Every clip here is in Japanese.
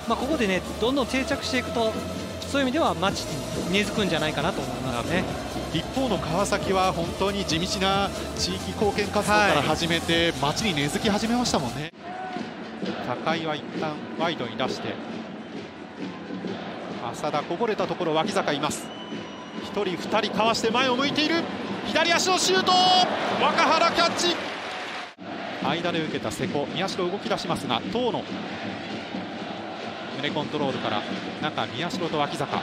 ここでねどんどん定着していくと、そういう意味では町に根付くんじゃないかなと思いますね。 一方の川崎は本当に地道な地域貢献活動から始めて、町に根付き始めましたもんね。高井は一旦ワイドに出して、浅田こぼれたところ脇坂います。1人2人かわして前を向いている、左足のシュート、若原キャッチ、間で受けた瀬古、宮代動き出しますが、遠野胸コントロールから中、宮代と脇坂、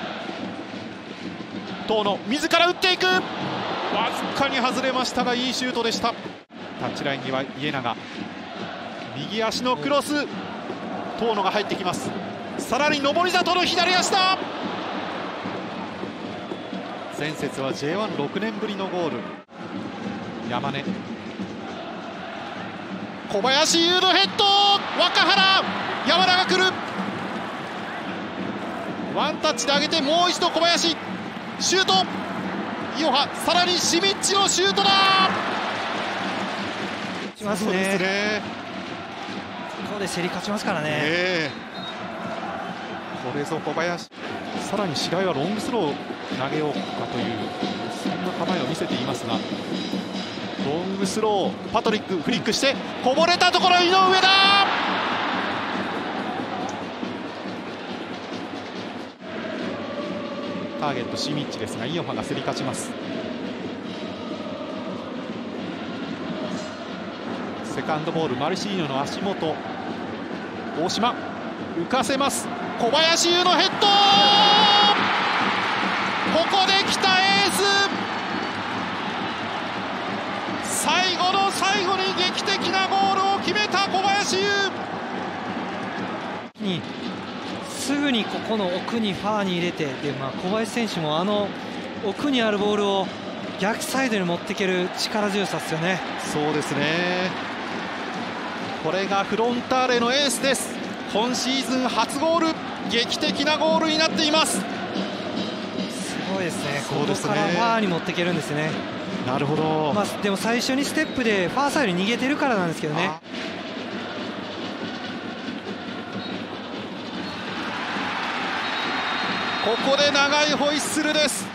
遠野自ら打っていく、わずかに外れましたがいいシュートでした。タッチラインには家長、右足のクロス、遠野が入ってきます。さらに上り里の左足だ。前節は J16 年ぶりのゴール。山根、小林優のヘッド、若原、山田が来る、ワンタッチで上げてもう一度小林、シュート、イオハ、さらにシミッチのシュートだ。 しますね。ここで競り勝ちますからね。 これぞ小林。さらに白井はロングスローを投げようかというそんな構えを見せていますが、ロングスロー、パトリックフリックしてこぼれたところ井上だ。ターゲットシミッチですがイオハが競り勝ちます。セカンドボール、マルシーニョの足元、大島浮かせます。小林優のヘッド、ここで来たエース、最後の最後に劇的なゴールを決めた小林優。 すぐにここの奥にファーに入れて、で、小林選手もあの奥にあるボールを逆サイドに持っていける力強さですよね。 そうですね、これがフロンターレのエースです。今シーズン初ゴール、劇的なゴールになっています。 すごいですね。ここからファーに持っていけるんですね。 なるほど。 でも最初にステップでファーサイドに逃げてるからなんですけどね。 ここで長いホイッスルです。